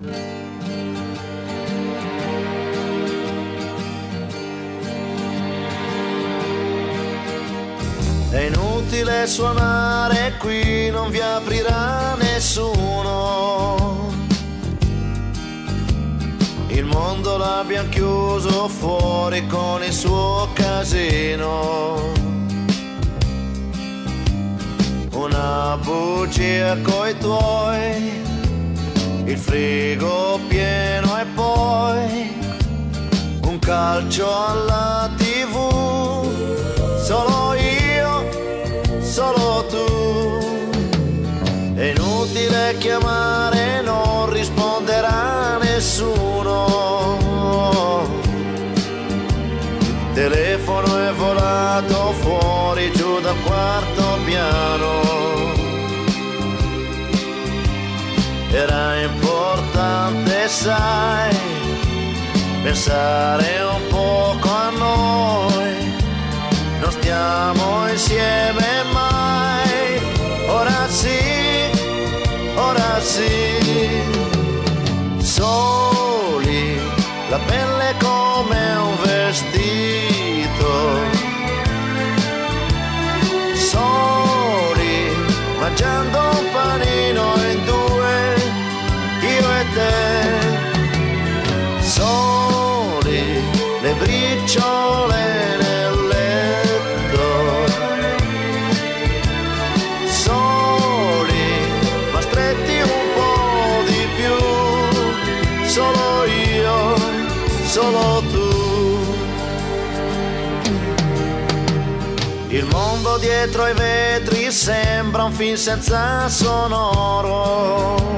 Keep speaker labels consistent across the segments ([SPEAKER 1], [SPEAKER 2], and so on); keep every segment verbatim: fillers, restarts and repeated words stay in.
[SPEAKER 1] È inutile suonare qui, non vi aprirà nessuno. Il mondo l'abbiamo chiuso fuori con il suo casino. Una bugia coi tuoi, il frigo pieno e poi un calcio alla tivù. Solo io, solo tu. È inutile chiamare, non risponderà nessuno. Il telefono è volato fuori giù dal quarto piano. Era importante, sai, pensare un poco a noi. Non stiamo insieme mai. Ora sì, ora sì. Soli, la pelle come un vestito. Soli, mangiando un panino in due, io e te. Soli, le briciole nel letto. Soli, ma stretti un po' di più. Solo io, solo tu. Il mondo dietro ai vetri sembra un film senza sonoro.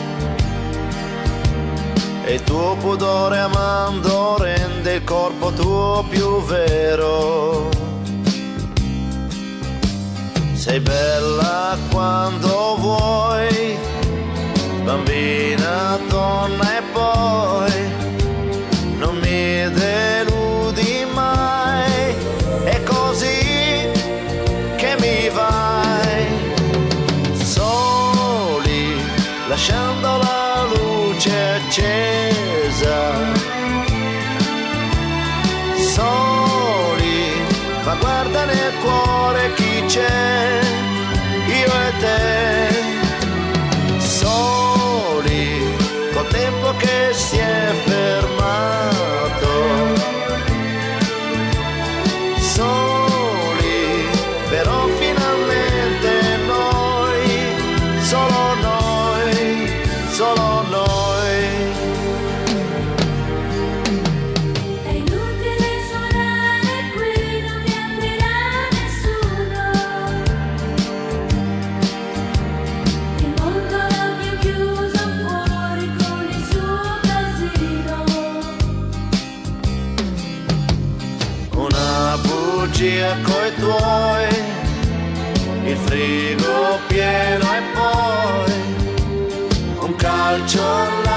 [SPEAKER 1] E il tuo pudore amando rende il corpo tuo più vero. Sei bella quando vuoi, bambina, donna e poi non mi deludi mai. È così che mi vai. Soli, lasciando la luce accesa. Soli, ma guarda nel cuore chi c'è, io e te. Soli, col tempo che si è fermato. Soli, però finalmente noi, solo noi, solo noi. Coi tuoi, il frigo pieno e poi un calcio alla